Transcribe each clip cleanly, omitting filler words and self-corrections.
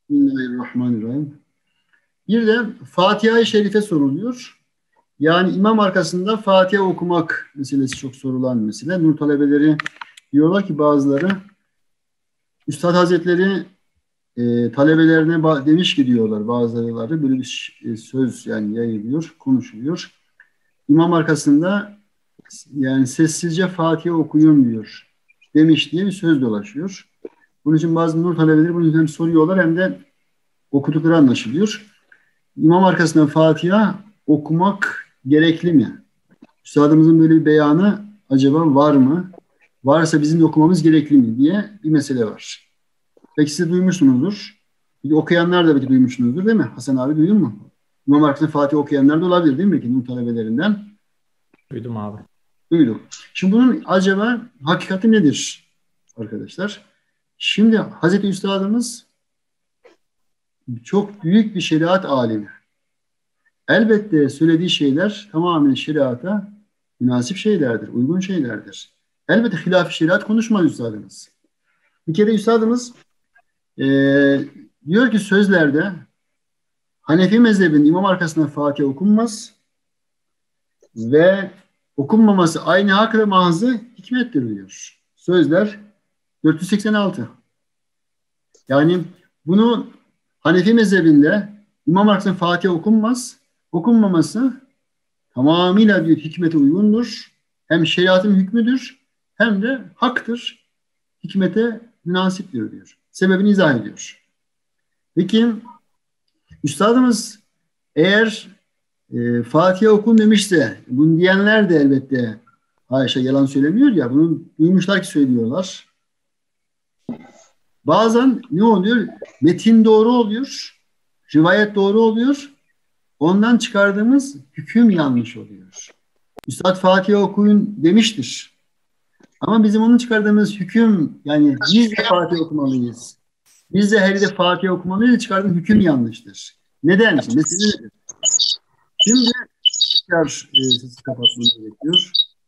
Bismillahirrahmanirrahim. Bir de Fatiha-i Şerife soruluyor. Yani imam arkasında Fatiha okumak meselesi çok sorulan mesele. Nur talebeleri diyorlar ki bazıları, Üstad Hazretleri talebelerine demiş ki diyorlar bazıları böyle bir söz yani yayılıyor, konuşuluyor. İmam arkasında yani sessizce Fatiha okuyun diyor demiş diye bir söz dolaşıyor. Bunun için bazı nur talebeleri bunu hem soruyorlar hem de okudukları anlaşılıyor. İmam arkasından Fatiha okumak gerekli mi? Üstadımızın böyle bir beyanı acaba var mı? Varsa bizim de okumamız gerekli mi diye bir mesele var. Peki siz duymuşsunuzdur. Bir de okuyanlar da belki duymuşsunuzdur değil mi? Hasan abi duydun mu? İmam arkasından Fatiha okuyanlar da olabilir değil mi? Belki nur talebelerinden. Duydum abi. Duyduk. Şimdi bunun acaba hakikati nedir arkadaşlar? Şimdi Hazreti Üstadımız çok büyük bir şeriat alimi. Elbette söylediği şeyler tamamen şeriata münasip şeylerdir, uygun şeylerdir. Elbette hilaf-ı şeriat konuşmaz Üstadımız. Bir kere Üstadımız e, diyor ki sözlerde Hanefi mezhebinin imam arkasından Fatiha okunmaz ve okunmaması aynı hak ve mahzı hikmettir diyor. Sözler 486. Yani bunu Hanefi mezhebinde imam arkasından Fatiha okunmaz, okunmaması tamamıyla bir hikmete uygundur. Hem şeriatın hükmüdür hem de haktır. Hikmete münasiptir diyor. Sebebini izah ediyor. Peki üstadımız eğer Fatiha okun demişse bunu diyenler de elbette haşa yalan söylemiyor ya bunu duymuşlar ki söylüyorlar. Bazen ne oluyor? Metin doğru oluyor. Rivayet doğru oluyor. Ondan çıkardığımız hüküm yanlış oluyor. Üstad Fatiha okuyun demiştir. Ama bizim onun çıkardığımız hüküm yani biz de Fatiha okumalıyız. Biz de her de Fatiha okumalıyız. Çıkardığımız hüküm yanlıştır. Neden? Mesele nedir? Şimdi tekrar sesi kapatmanız gerekiyor.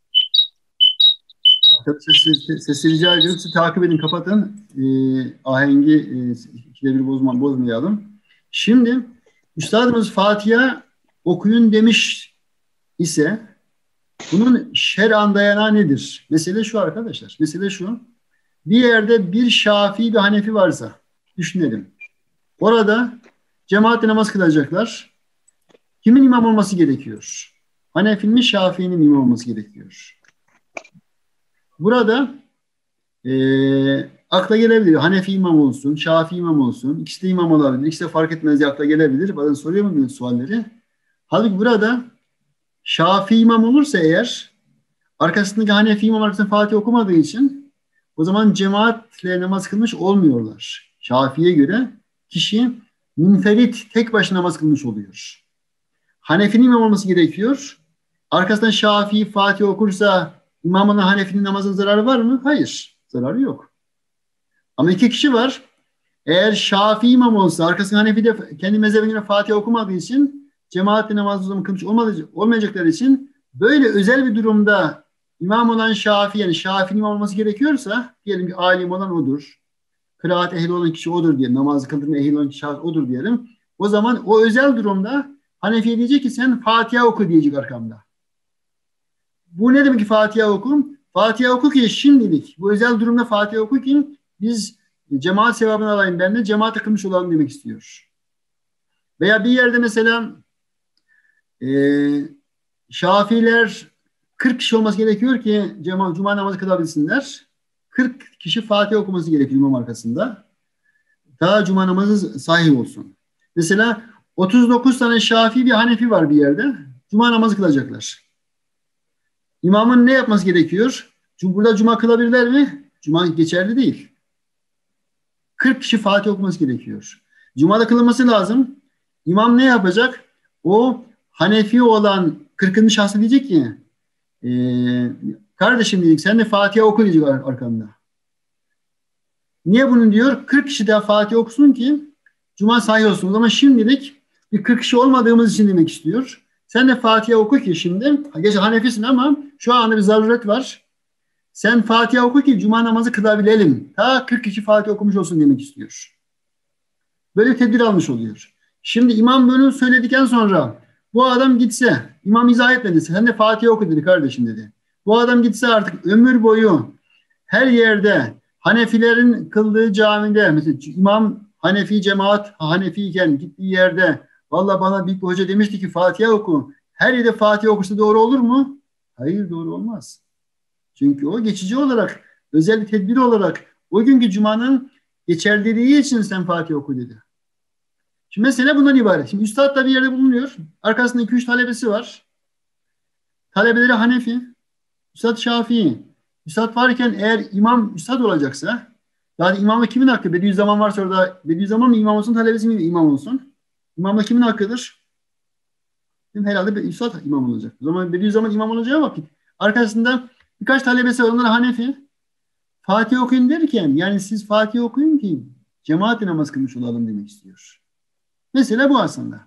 Arkadaşlar sesi rica ediyorum. Sizi takip edin, kapatın. Ahengi ikide bir bozmayalım. Şimdi Üstadımız Fatiha okuyun demiş ise bunun şer'an dayanağı nedir? Mesele şu arkadaşlar. Mesele şu. Bir yerde bir Şafii bir Hanefi varsa düşünelim. Orada cemaatle namaz kılacaklar. Kimin imam olması gerekiyor? Hanefi'nin mi Şafii'nin imam olması gerekiyor? Burada akla gelebilir. Hanefi imam olsun, Şafii imam olsun. İkisi de imam olabilir. İkisi de fark etmez diye akla gelebilir. Bazen soruyor mu böyle sualleri? Halbuki burada Şafii imam olursa eğer arkasındaki Hanefi imam arkasında Fatih okumadığı için o zaman cemaatle namaz kılmış olmuyorlar. Şafii'ye göre kişi münferit tek başına namaz kılmış oluyor. Hanefi'nin imam olması gerekiyor. Arkasından Şafii Fatih okursa imamın Hanefi'nin namazına zararı var mı? Hayır. Zararı yok. Ama iki kişi var. Eğer Şafii imam olsa arkasından Hanefi de kendi mezhebine göre Fatih okumadığı için cemaatle namazı kılmış olmayacakları için böyle özel bir durumda imam olan Şafii yani Şafii'nin imam olması gerekiyorsa diyelim ki alim olan odur. Kıraat ehli olan kişi odur diyelim. Namazı kıldırma ehli olan kişi odur diyelim. O zaman o özel durumda Hanefi diyecek ki sen Fatiha oku diyecek arkamda. Bu ne demek ki Fatiha oku? Fatiha oku ki şimdilik bu özel durumda Fatiha oku ki biz cemaat sevabını alayım ben de cemaate kılmış olalım demek istiyor. Veya bir yerde mesela Şafiiler 40 kişi olması gerekiyor ki cuma namazı kılabilsinler. 40 kişi Fatiha okuması gerekiyor imam arkasında. Daha cuma namazı sahih olsun. Mesela 39 tane Şafii bir Hanefi var bir yerde. Cuma namazı kılacaklar. İmamın ne yapması gerekiyor? Burada cuma kılabilirler mi? Cuma geçerli değil. 40 kişi Fatih okuması gerekiyor. Cuma'da kılınması lazım. İmam ne yapacak? O Hanefi olan 40. şahsı diyecek ki kardeşim diyecek sen de Fatiha oku diyecek arkamda. Niye bunu diyor? 40 kişi daha Fatiha okusun ki Cuma sahih olsun. O zaman şimdilik bir 40 kişi olmadığımız için demek istiyor. Sen de Fatiha oku ki şimdi. Gerçi Hanefisin ama şu anda bir zaruret var. Sen Fatiha oku ki Cuma namazı kılabilelim. Ta 40 kişi Fatiha okumuş olsun demek istiyor. Böyle bir tedbir almış oluyor. Şimdi imam bunu söyledikten sonra bu adam gitse, imam izah etmedi. Sen de Fatiha oku dedi kardeşim dedi. Bu adam gitse artık ömür boyu her yerde Hanefilerin kıldığı camide mesela imam Hanefi cemaat Hanefi iken gittiği yerde valla bana bir hoca demişti ki Fatiha oku. Her yerde Fatiha okursa doğru olur mu? Hayır, doğru olmaz. Çünkü o geçici olarak özel bir tedbir olarak o günkü cumanın geçerliliği için sen Fatiha oku dedi. Şimdi mesele bundan ibaret. Şimdi üstad da bir yerde bulunuyor. Arkasında 2-3 talebesi var. Talebeleri Hanefi, üstad Şafii. Üstad varken eğer imam üstad olacaksa, yani imamla kimin hakkı? Bediüzzaman varsa orada Bediüzzaman mı imam olsun, talebesi mi imam olsun? İmamla kimin hakkıdır? Şimdi herhalde üstad imam olacak. O zaman Bediüzzaman imam olacağı vakit arkasında birkaç talebesi var. Onlar Hanefi. Fatih okuyun derken yani siz Fatih okuyun ki cemaatle namaz kılmış olalım demek istiyor. Mesele bu aslında.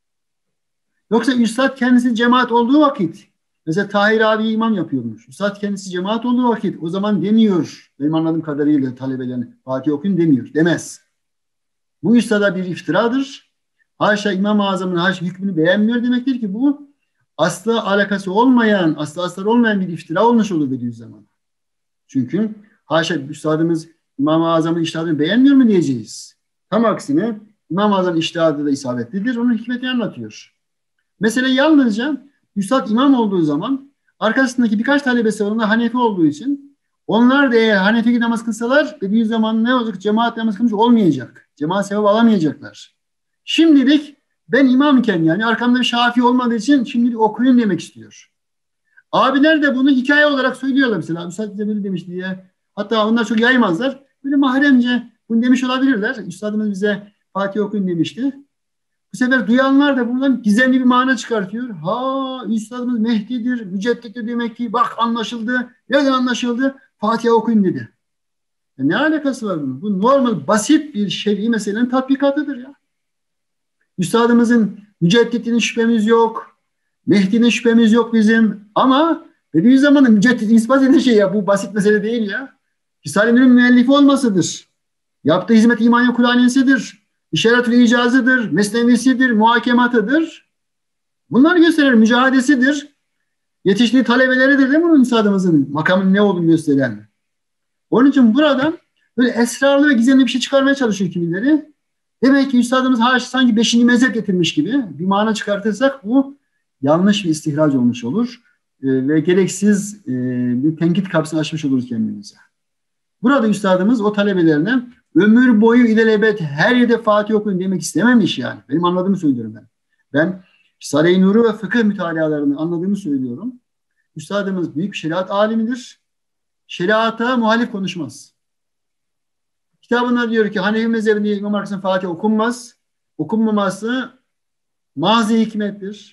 Yoksa üstad kendisi cemaat olduğu vakit mesela Tahir abi imam yapıyormuş. Üstad kendisi cemaat olduğu vakit o zaman demiyor. Benim anladığım kadarıyla talebelerin Fatih okuyun demiyor. Demez. Bu üstada bir iftiradır. Haşa İmam-ı Azam'ın haşa hükmünü beğenmiyor demektir ki bu asla alakası olmayan, asla asları olmayan bir iftira olmuş olur Bediüzzaman. Çünkü haşa üstadımız İmam-ı Azam'ın içtihadını beğenmiyor mu diyeceğiz. Tam aksine İmam-ı Azam'ın içtihadı da isabetlidir. Onun hikmetini anlatıyor. Mesele yalnızca üstad imam olduğu zaman arkasındaki birkaç talebesi onunla Hanefi olduğu için onlar da eğer Hanefi namaz kılsalar Bediüzzaman ne olacak? Cemaat namaz kılmış olmayacak. Cemaat sevap alamayacaklar. Şimdilik ben imam iken yani arkamda bir Şafii olmadığı için şimdilik okuyun demek istiyor. Abiler de bunu hikaye olarak söylüyorlar mesela. Üstad bize böyle demiş diye. Hatta onlar çok yaymazlar. Böyle mahremce bunu demiş olabilirler. Üstadımız bize Fatih okuyun demişti. Bu sefer duyanlar da bundan gizemli bir mana çıkartıyor. Ha üstadımız Mehdi'dir, müceddittir demek ki bak anlaşıldı. Nereden anlaşıldı? Fatiha okuyun dedi. Ne alakası var bunun? Bu normal basit bir şer'i meselenin tatbikatıdır ya. Üstadımızın mücedditinin şüphemiz yok. Mehdi'nin şüphemiz yok bizim. Ama Bediüzzaman'ın müceddit ispat eden şey ya. Bu basit mesele değil ya. Risale-i Nur'un müellifi olmasıdır. Yaptığı hizmet İmaniye Kur'aniyesidir. İşaretül icazıdır. Mesnevisidir. Muhakematıdır. Bunlar gösterir. Mücadelesidir. Yetiştiği talebeleridir değil mi bunun üstadımızın? Makamın ne olduğunu gösteren. Onun için buradan böyle esrarlı ve gizemli bir şey çıkarmaya çalışıyor kimileri. Demek ki üstadımız sanki 5. mezhep getirmiş gibi bir mana çıkartırsak bu yanlış bir istihraç olmuş olur. Ve gereksiz bir tenkit kapısını açmış oluruz kendimize. Burada üstadımız o talebelerine ömür boyu ilelebet her yerde Fatih okuyun demek istememiş yani. Benim anladığımı söylüyorum ben. Ben Risale-i Nur'u ve fıkıh mütalalarını anladığımı söylüyorum. Üstadımız büyük bir şeriat alimidir. Şeriata muhalif konuşmaz. Kitabında diyor ki Hanefi mezhebinde İmam arkasından Fatih okunmaz. Okunmaması mazi hikmettir.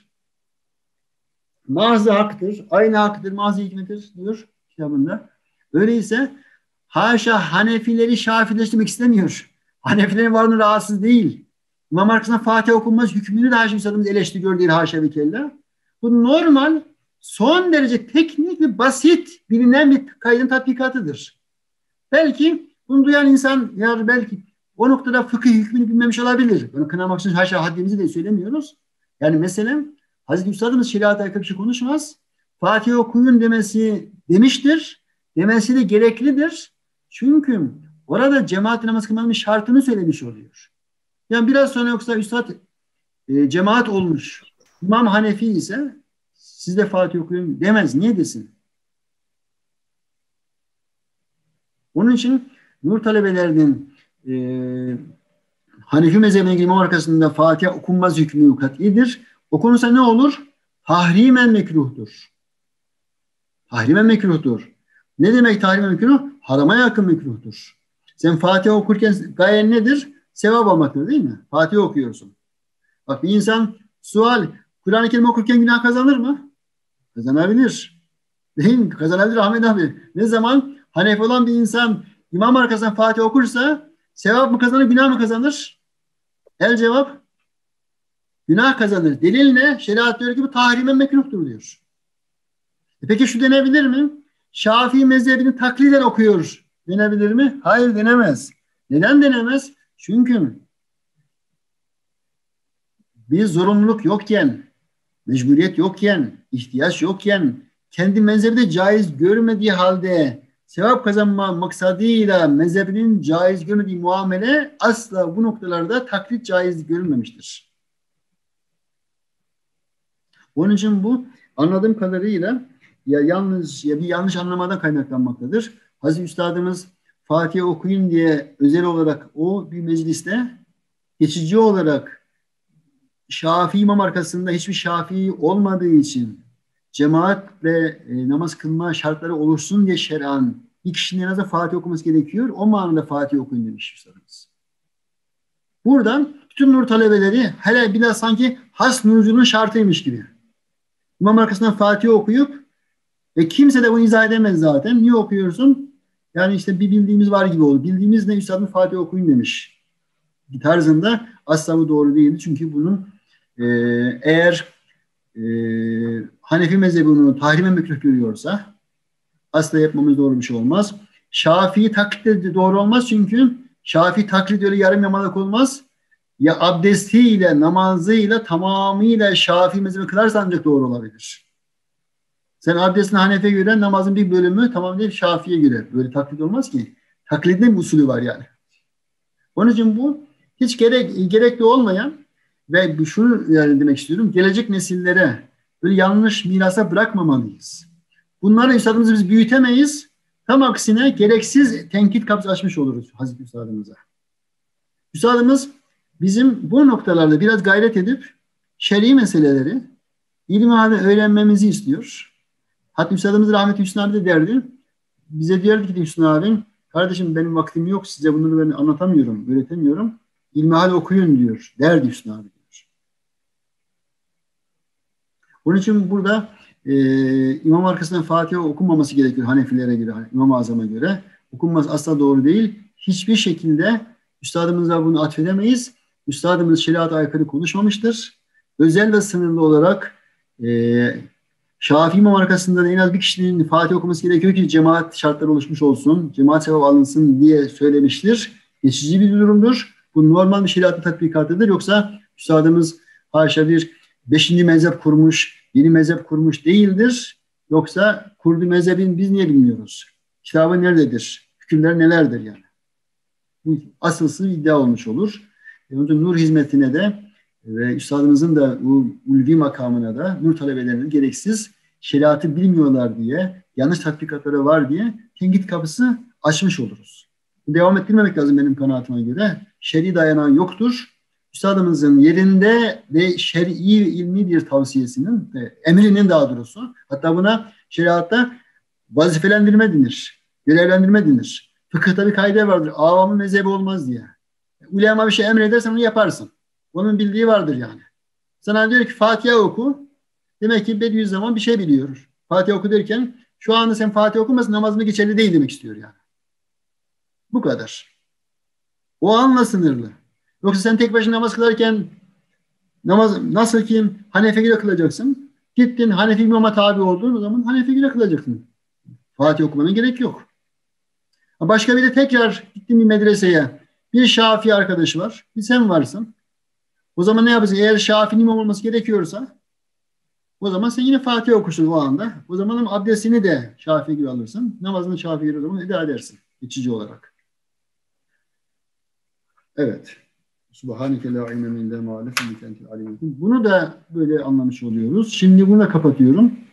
Mazi haktır. Aynı haktır. Mazi hikmettir diyor kitabında. Öyleyse haşa Hanefileri Şafileştirmek istemiyor. Hanefilerin varlığına rahatsız değil. İmam arkasından Fatih okunmaz hükmünü de haşa üstadımız eleştiriyor değil haşa ve kella. Bu normal son derece teknik ve basit bilinen bir kaydın tatbikatıdır. Belki bunu duyan insan ya belki o noktada fıkıh hükmünü bilmemiş olabilir. Bunu kınamak için haşa haddimizi de söylemiyoruz. Yani mesela Hazreti Üstadımız şeriata aykırı bir şey konuşmaz. Fatih okuyun demesi demiştir. Demesi de gereklidir. Çünkü orada cemaat namaz kılmanın şartını söylemiş oluyor. Yani biraz sonra yoksa Üstad cemaat olmuş. İmam Hanefi ise siz de Fatih okuyun demez. Niye desin? Onun için Nur talebelerinin Hanefi mezhebine ilgili imam arkasında Fatiha okunmaz hükmü kat'idir. Okunursa ne olur? Tahrimen mekruhtur. Tahrimen mekruhtur. Ne demek tahrimen mekruh? Harama yakın mekruhtur. Sen Fatiha okurken gayen nedir? Sevap almaktır değil mi? Fatiha okuyorsun. Bak bir insan sual, Kur'an-ı Kerim okurken günah kazanır mı? Kazanabilir. Değil mi? Kazanabilir Ahmet abi. Ne zaman? Hanefi olan bir insan imam arkasından Fatiha okursa sevap mı kazanır, günah mı kazanır? El cevap günah kazanır. Delil ne? Şeriat diyor ki bu tahrimen mekruhtur diyor. Peki şu denebilir mi? Şafii mezhebini takliden okuyor. Denebilir mi? Hayır denemez. Neden denemez? Çünkü bir zorunluluk yokken, mecburiyet yokken, ihtiyaç yokken, kendi mezhebi de caiz görmediği halde sevap kazanma maksadıyla mezhebinin caiz görmediği muamele asla bu noktalarda taklit caiz görülmemiştir. Onun için bu anladığım kadarıyla ya bir yanlış anlamadan kaynaklanmaktadır. Hazreti Üstadımız Fatiha okuyun diye özel olarak o bir mecliste geçici olarak Şafii imam arkasında hiçbir Şafii olmadığı için cemaatle namaz kılma şartları olursun diye şer'an bir kişinin en azından Fatiha okuması gerekiyor. O manada Fatiha okuyun demiş Üstadımız. Buradan bütün nur talebeleri hele biraz sanki has nurcunun şartıymış gibi. İmam arkasından Fatiha okuyup ve kimse de bunu izah edemez zaten. Niye okuyorsun? Yani işte bir bildiğimiz var gibi oldu. Bildiğimiz ne Üstadın Fatiha okuyun demiş. Tarzında asla bu doğru değildi. Çünkü bunun eğer Hanefi mezhebi bunu tahrime mekruh görüyorsa asla yapmamız doğru bir şey olmaz. Şafii taklit de doğru olmaz çünkü Şafii taklit öyle yarım yamalak olmaz. Ya abdestiyle, namazıyla tamamıyla Şafii mezhebi kılarsa ancak doğru olabilir. Sen abdestini Hanefi'ye göre namazın bir bölümü tamam değil Şafii'ye göre. Böyle taklit olmaz ki. Taklidin bir usulü var yani. Onun için bu hiç gerekli olmayan ve şunu yani demek istiyorum. Gelecek nesillere böyle yanlış mirasa bırakmamalıyız. Bunları üstadımızı biz büyütemeyiz. Tam aksine gereksiz tenkit kapısı açmış oluruz Hazreti Üstadımıza. Üstadımız bizim bu noktalarda biraz gayret edip şer'i meseleleri ilim halinde öğrenmemizi istiyor. Hatta Üstadımız rahmetli Hüsnü abi de derdi. Bize diyordu ki Hüsnü abi, kardeşim benim vaktim yok, size bunları ben anlatamıyorum, öğretemiyorum. İlmihal okuyun diyor. Derdi Hüsnü abi diyor. Onun için burada imam arkasından Fatiha okunmaması gerekiyor Hanefilere göre, İmam-ı Azam'a göre. Okunması asla doğru değil. Hiçbir şekilde üstadımıza bunu atfedemeyiz. Üstadımız şeriata aykırı konuşmamıştır. Özel ve sınırlı olarak Şafii imam arkasında da en az bir kişinin Fatiha okuması gerekiyor ki cemaat şartları oluşmuş olsun, cemaat sevabı alınsın diye söylemiştir. Geçici bir durumdur. Bu normal bir şeriatın tatbikatıdır. Yoksa üstadımız haşa bir 5. mezhep kurmuş, yeni mezhep kurmuş değildir. Yoksa kurduğu mezhebin biz niye bilmiyoruz? Kitabı nerededir? Hükümler nelerdir yani? Bu asılsız bir iddia olmuş olur. Onun nur hizmetine de ve üstadımızın da bu ulvi makamına da nur talebelerinin gereksiz şeriatı bilmiyorlar diye, yanlış tatbikatları var diye tenkit kapısı açmış oluruz. Devam ettirmemek lazım benim kanaatime göre. Şer'i dayanağı yoktur. Üstadımızın yerinde ve şer'i ilmi bir tavsiyesinin, emrinin daha doğrusu, hatta buna şeriatta vazifelendirme denir, görevlendirme denir. Fıkıhta bir kaide vardır, avamın mezhebi olmaz diye. Ulema bir şey emredersen onu yaparsın. Onun bildiği vardır yani. Sana diyor ki Fatiha oku. Demek ki Bediüzzaman bir şey biliyor. Fatiha oku derken şu anda sen Fatiha okumasın namazını geçerli değil demek istiyor yani. Bu kadar. O anla sınırlı. Yoksa sen tek başına namaz kılarken namaz nasıl ki Hanefi göre kılacaksın. Gittin Hanefi imama tabi olduğun o zaman Hanefi göre kılacaksın. Fatiha okumana gerek yok. Başka bir de tekrar gittin bir medreseye. Bir Şafii arkadaşı var. Bir sen varsın. O zaman ne yapacaksın? Eğer Şafii'nin imam olması gerekiyorsa o zaman sen yine Fatiha okursun o anda. O zaman abdestini de Şafii gibi alırsın. Namazını Şafii gibi o zaman eda edersin. Geçici olarak. Evet. Subhaneke la ilme illa ma allamtena inneke entel alimul hakim. Bunu da böyle anlamış oluyoruz. Şimdi bunu da kapatıyorum.